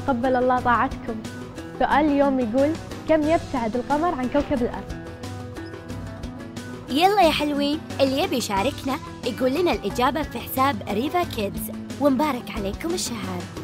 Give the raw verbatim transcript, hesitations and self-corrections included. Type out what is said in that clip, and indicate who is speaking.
Speaker 1: تقبل الله طاعتكم. سؤال اليوم يقول: كم يبتعد القمر عن كوكب الأرض؟
Speaker 2: يلا يا حلوين، اللي يبي يشاركنا يقول لنا الإجابة في حساب ريفا كيدز، ومبارك عليكم الشهر.